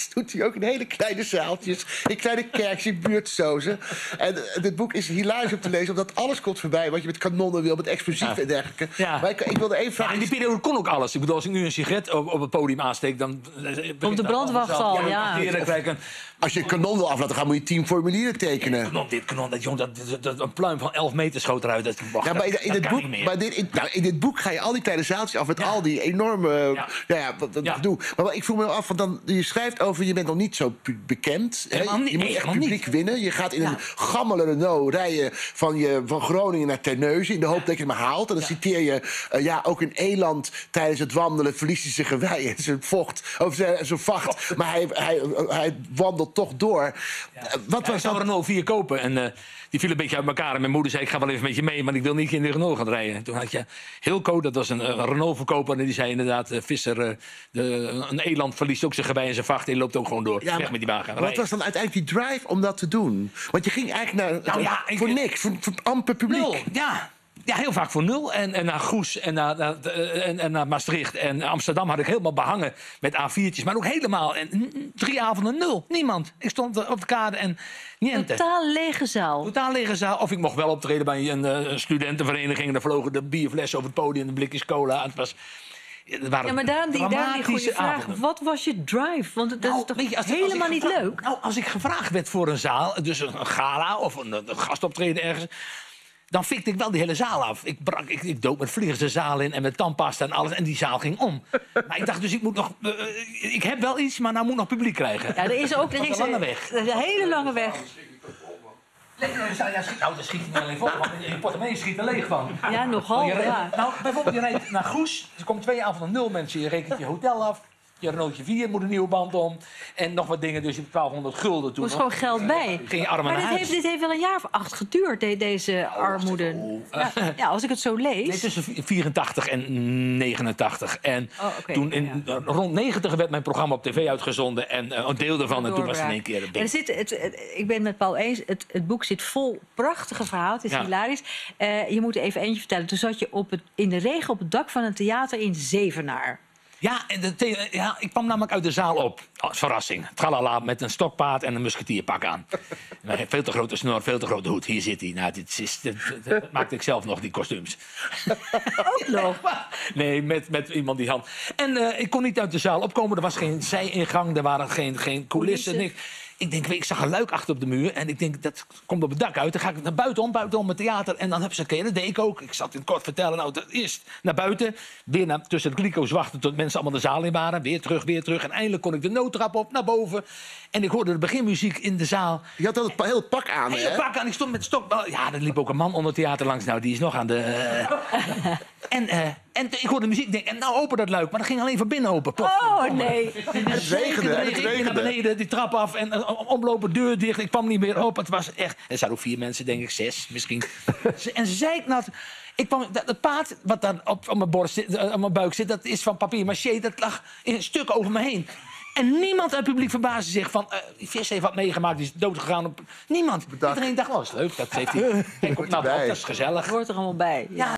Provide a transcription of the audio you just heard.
doet hij ook in hele kleine zaaltjes. In kleine kerkjes, in buurtsozen. En dit boek is hilarisch om te lezen, omdat alles komt voorbij. Wat je met kanonnen wil, met explosieven en dergelijke. Ja. Maar ik wilde één vraag. In die periode kon ook alles. Ik bedoel, als ik nu een sigaret op het podium aansteek, dan... Komt de brandwacht al, ja. Als je een kanon wil aflaten, dan moet je 10 formulieren tekenen. Dit kanon, dat een pluim van 11 meter schoot eruit. Ja, maar in dit boek ga je al die kleine zaaltjes af met al die enorme... gedoe. Maar ik vroeg me af, want je schrijft over... je bent nog niet zo bekend. Je moet echt publiek winnen. Je gaat in een gammele Renault rijden van Groningen naar Terneuzen... in de hoop dat je het maar haalt. En dan citeer je... ook een eland tijdens het wandelen verliest hij zijn gewei en zijn vocht. Of zijn vacht. Maar hij wandelt toch door. Wat was ik zou Renault 4 kopen en die viel een beetje uit elkaar. En mijn moeder zei, ik ga wel even met je mee, maar ik wil niet in de Renault gaan rijden. Toen had je Hilco, dat was een Renault-verkoper... en die zei inderdaad, Visser, een eland verliest ook zijn gewei en zijn vacht... en loopt ook gewoon door, weg met die wagen. Wat was dan uiteindelijk die drive om dat te doen? Want je ging eigenlijk voor niks, voor amper publiek. Nul, ja, heel vaak voor nul. En naar Goes en naar Maastricht en Amsterdam had ik helemaal behangen met A4'tjes. Maar ook helemaal. En 3 avonden 0. Niemand. Ik stond op de kade en niente. Totaal lege zaal. Totaal lege zaal. Of ik mocht wel optreden bij een studentenvereniging. En dan vlogen de bierflessen over het podium en de blikjes cola. Het was... maar daarom die goede vraag. Wat was je drive? Want dat is toch helemaal niet leuk? Nou, als ik gevraagd werd voor een zaal, dus een gala of een gastoptreden ergens... dan fikte ik wel die hele zaal af. Ik dook met vliegers de zaal in en met tandpasta en alles. En die zaal ging om. Maar ik dacht dus, ik moet nog... ik heb wel iets, maar nou moet ik nog publiek krijgen. Ja, er is ook een lange weg. Een hele lange weg. Nou, daar schiet hij niet alleen vol, want je portemonnee schiet er leeg van. Ja, nogal, Nou, bijvoorbeeld, je rijdt naar Goes. Er komen 2 avonden 0 mensen. Je rekent je hotel af. Je Renaultje 4 moet een nieuwe band om. En nog wat dingen, dus je hebt 1200 gulden toen. Er moest gewoon geld bij. Ging je armen naar huis. Dit heeft wel een jaar of 8 geduurd, deze armoede. Ja, als ik het zo lees. Nee, tussen 84 en 89. En toen rond 90 werd mijn programma op tv uitgezonden. En een deel daarvan. En toen was het in één keer een ding. Ik ben het met Paul eens. Het boek zit vol prachtige verhalen. Het is hilarisch. Je moet er even eentje vertellen. Toen zat je in de regen op het dak van een theater in Zevenaar. Ja, ik kwam namelijk uit de zaal op. Als verrassing. Tralala, met een stokpaard en een musketierpak aan. Veel te grote snor, veel te grote hoed. Hier zit hij. Nou, dat maakte ik zelf nog, die kostuums. Ook nog? Nee, met iemand die hand. En ik kon niet uit de zaal opkomen. Er was geen zijingang, er waren geen coulissen, niks. Ik denk, ik zag een luik achter op de muur. En ik denk, dat komt op het dak uit. Dan ga ik naar buitenom het theater. En dan heb ze dat deed ik ook. Ik zat in het kort vertellen. Nou, eerst naar buiten. Weer tussen de kliko's wachten tot mensen allemaal de zaal in waren. Weer terug. En eindelijk kon ik de noodtrap op, naar boven. En ik hoorde de beginmuziek in de zaal. Je had dat heel pak aan, hè? Heel pak aan. Ik stond met stokbal. Ja, er liep ook een man onder het theater langs. Nou, die is nog aan de... En ik hoorde de muziek. Ik denk, en nou open dat luik. Maar dat ging alleen van binnen open. Oh, nee. Het regende. Naar beneden, die trap af en omlopen, deur dicht. Ik kwam niet meer op. Het was echt... Er zaten ook 4 mensen, denk ik, 6 misschien. En ze zei nou... Het paard wat daar op mijn borst zit, op mijn buik zit, dat is van papier maché. Dat lag in een stuk over me heen. En niemand uit het publiek verbaasde zich van... die vis heeft wat meegemaakt, die is doodgegaan. Niemand. Iedereen dacht, dat is leuk. Dat heeft hij. Kijk, nou, dat is gezellig. Hoort er allemaal bij. Ja.